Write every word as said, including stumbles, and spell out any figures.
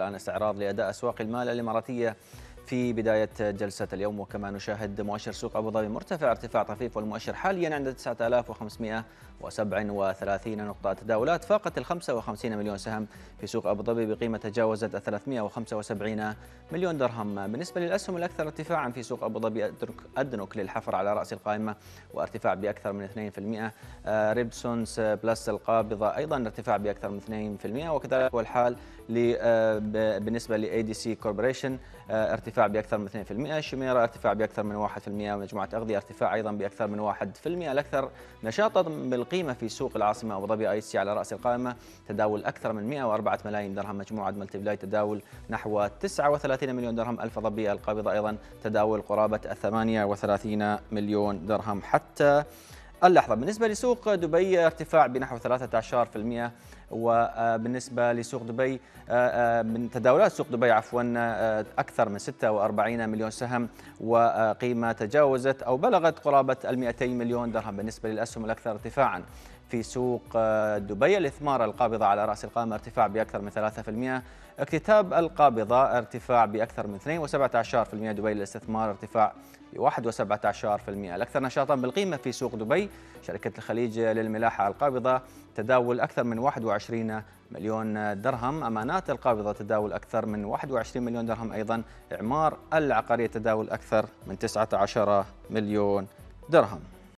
الآن استعراض لأداء أسواق المال الإماراتية في بداية جلسة اليوم، وكما نشاهد مؤشر سوق أبو ظبي مرتفع ارتفاع طفيف، والمؤشر حاليا عند تسعة آلاف وخمسمئة وسبعة وثلاثين نقطة. تداولات فاقت ال خمسة وخمسين مليون سهم في سوق أبو ظبي بقيمة تجاوزت ثلاثمئة وخمسة وسبعين مليون درهم. بالنسبة للأسهم الأكثر ارتفاعا في سوق أبو ظبي أدنوك للحفر على رأس القائمة وارتفاع بأكثر من اثنين بالمئة، ريبسونس بلس القابضة أيضا ارتفاع بأكثر من اثنين بالمئة، وكذلك هو الحال بالنسبة ل إيه دي سي كوربوريشن ارتفاع بأكثر من اثنين بالمئة، شميرة ارتفاع بأكثر من واحد بالمئة، ومجموعة أغذية ارتفاع أيضا بأكثر من واحد بالمئة. الأكثر نشاطا بالقيمة في سوق العاصمة أبو ظبي آي سي على رأس القائمة تداول أكثر من مئة وأربعة ملايين درهم، مجموعة ملتي بلاي تداول نحو تسعة وثلاثين مليون درهم، ألف ظبي القابضة أيضا تداول قرابة ثمانية وثلاثين مليون درهم حتى اللحظة. بالنسبة لسوق دبي ارتفاع بنحو ثلاثة عشر بالمئة، وبالنسبة لسوق دبي من تداولات سوق دبي عفوا أكثر من ستة وأربعين مليون سهم، وقيمة تجاوزت أو بلغت قرابة المئتين مليون درهم. بالنسبة للأسهم الأكثر ارتفاعا في سوق دبي الإثمار القابضة على رأس القائمة ارتفاع بأكثر من ثلاثة بالمئة، اكتتاب القابضة ارتفاع بأكثر من اثنين وسبعة عشر بالمئة، دبي للاستثمار ارتفاع ب واحد وسبعة عشر بالمئة. الأكثر نشاطا بالقيمة في سوق دبي شركة الخليج للملاحة القابضة تداول أكثر من واحد وعشرين مليون درهم، أمانات القابضة تداول أكثر من واحد وعشرين مليون درهم، أيضا إعمار العقارية تداول أكثر من تسعة عشر مليون درهم.